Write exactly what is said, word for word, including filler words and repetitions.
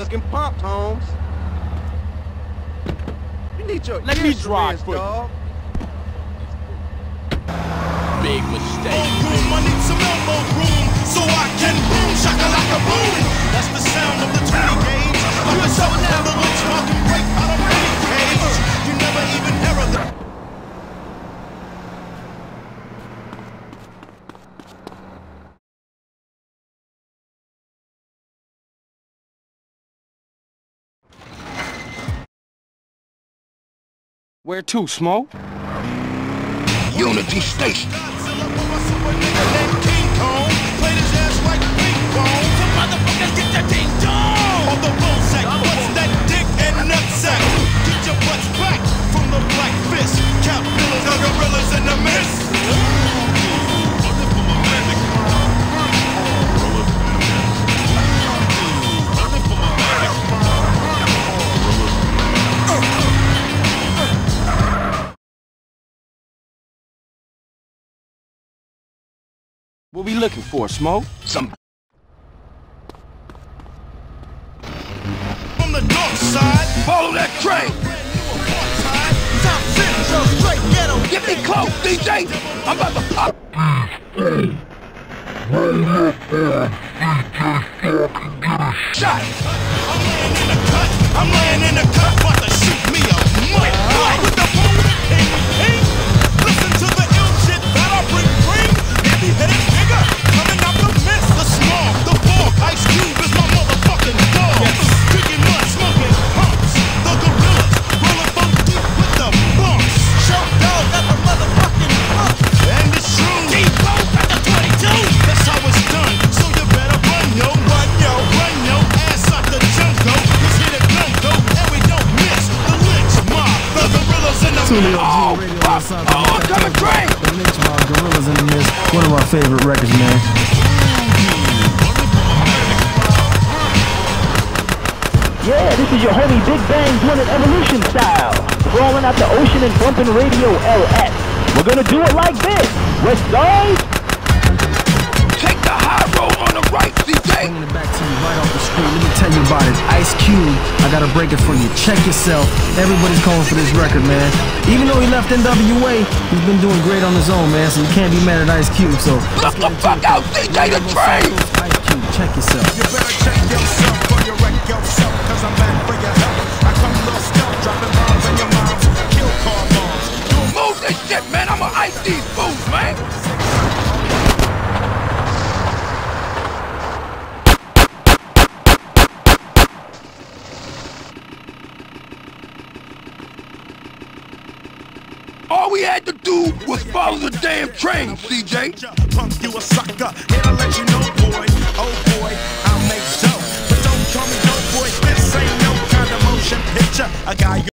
fucking pumped, Holmes. You need your Let me drive, dog. Big mistake. Room, I need some elbow room so I can boom, shakalaka boom. That's the sound of the twenty gauge. I'm a show now. The looks fucking break out of any cage. You never even hear of the. Where to, Smoke? Unity Station. What we looking for, Smoke? Some. On the north side, Follow that train. South Central, straight ghetto. Get me close, D J. I'm about to pop. Shot. I'm laying in the cut. I'm laying in the cut. About to shoot me a mud. With the boom, ping, ping. Listen to the ill shit that I bring, bring. Heavy headed nigga coming out the mist. The smog, the fog. Ice Cube is my motherfucking dog. Drinking mud, smoking pumps. The gorillas rolling both deep with the bumps. Show dog got the motherfucking pump. And it's true. Depot got the twenty-two. That's how it's done. So you better run, yo, run, yo, run, yo. Ass out the junko. Let's hit a gunko. And we don't miss the lynch mob. The gorillas in the Oh, pop. Oh, I'm coming train. The Lynch Mob, Gorillas in the Mist, one of my favorite records, man. Yeah, this is your homie Big Bang doing it evolution style. Crawling out the ocean and bumping radio L S. We're gonna do it like this. West Side. Take the high road on the right, D J. Bringing it back to you right off the street. Let me tell you about it. Ice Cube, I gotta break it for you. Check yourself. Everybody's calling for this record, man. Even though he left N W A, he's been doing great on his own, man. So you can't be mad at Ice Cube. So Look the fuck out, D J, the train. Ice Cube, check yourself. You better check yourself or you wreck yourself. Cause I'm back for your help. I come a little stealth, dropping bombs on your moms. Kill car bombs. Move this shit, man. I'ma ice these fools, man. All we had to do was follow the damn train, C J. Punk, you a sucker. Here to let you know, boy. Oh boy, I'll make dough. But don't call me dope boy. This ain't no kind of motion picture. A guy